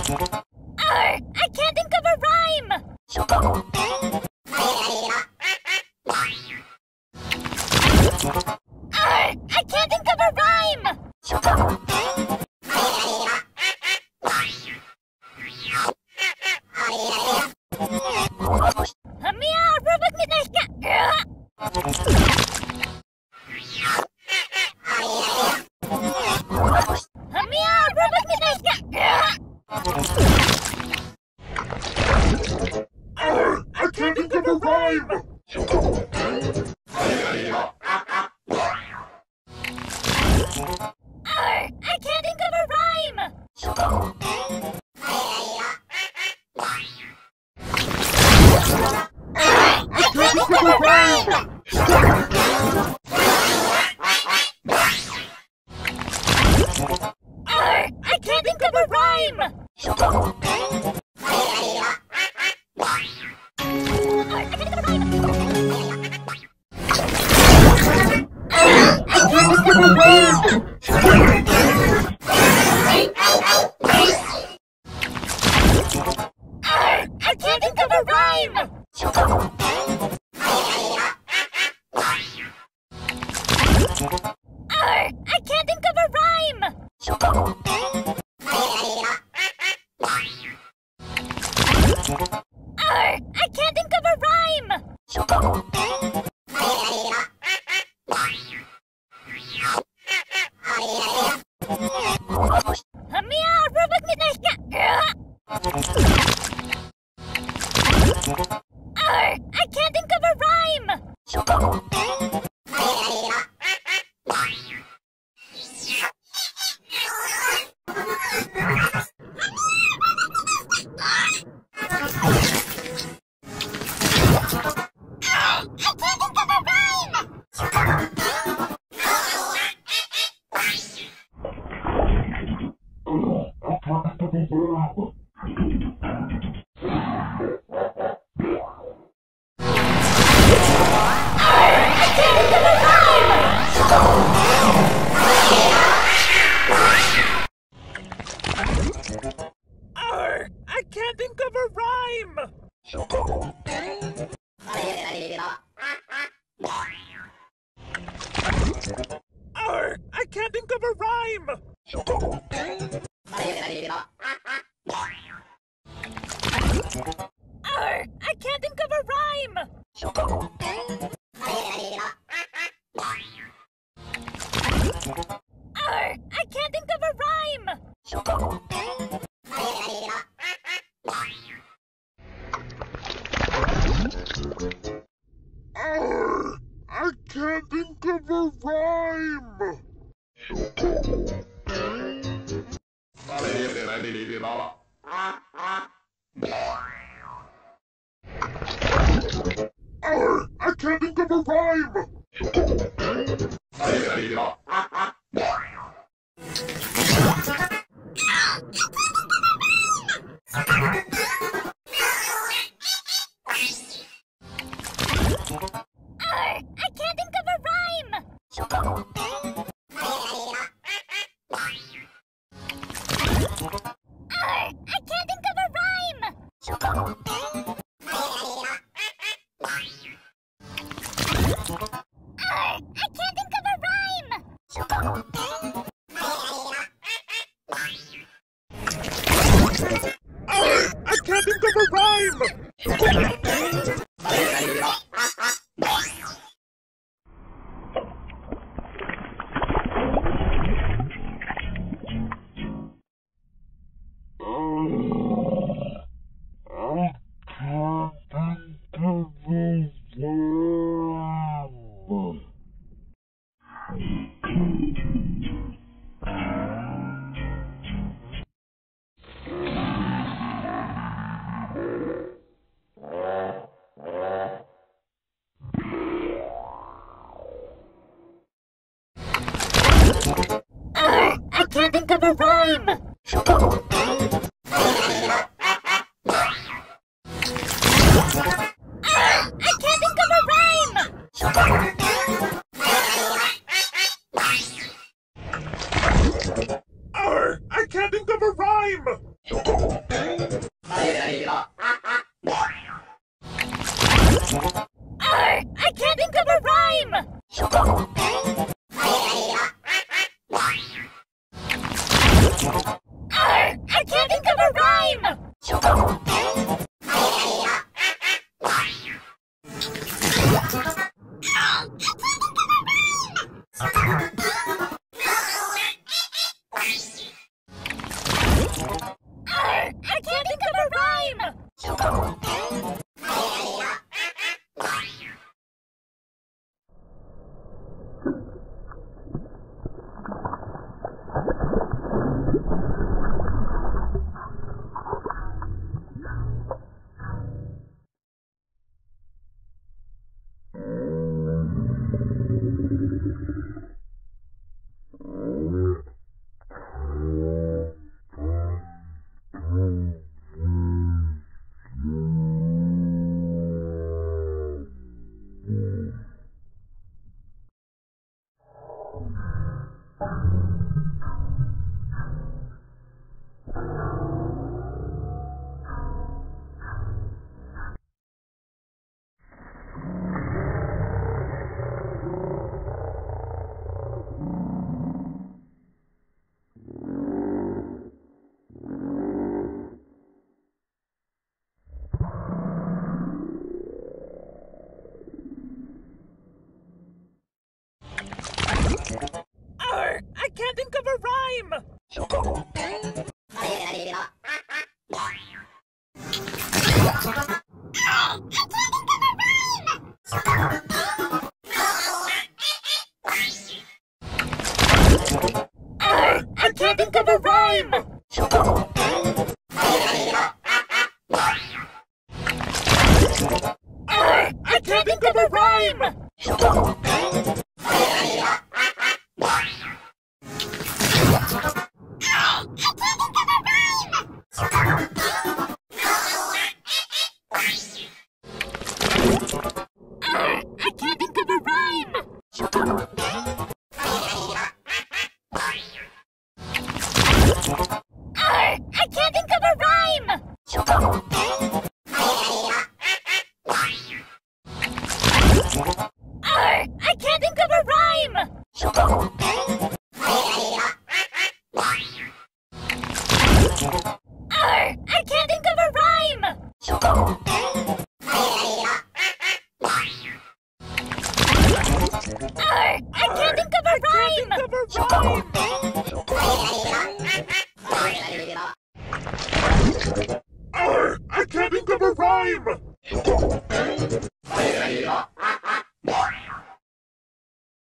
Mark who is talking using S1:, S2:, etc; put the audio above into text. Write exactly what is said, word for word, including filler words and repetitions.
S1: I can't think of a rhyme! I can't think of a rhyme! Meow, Rubik Midnight! Meow, Rubik Midnight!
S2: I can't think of a rhyme!
S1: I can't think of a rhyme! I can't think of a rhyme! I can't think of a rhyme! I can't think of a rhyme! I can't think of a rhyme! I can't think of a rhyme! Meow, Rubik Midnight! I can't think of a rhyme! I can't think of a rhyme! I can't think of a rhyme! I can't think of a rhyme! I can't think of a rhyme!
S2: I can't think of a rhyme! I can't think of a rhyme!
S1: I can't think of a rhyme! I can't think of a rhyme! I can't think of a rhyme!
S2: I can't think of a rhyme!
S1: I can't think of a rhyme! I can't think of a rhyme!
S2: I can't think of a rhyme!
S1: Arr, I can't think of a rhyme! Arr, I can't think of a rhyme! Arr, I can't think of a rhyme! Arr, I can't think of a rhyme! I can't think of a rhyme! Arr, I can't think of a rhyme! Arr, I can't think of a rhyme! Arr, I can't think of a rhyme! Arr, I can't think of a rhyme!
S2: Arr, I can't think of a rhyme!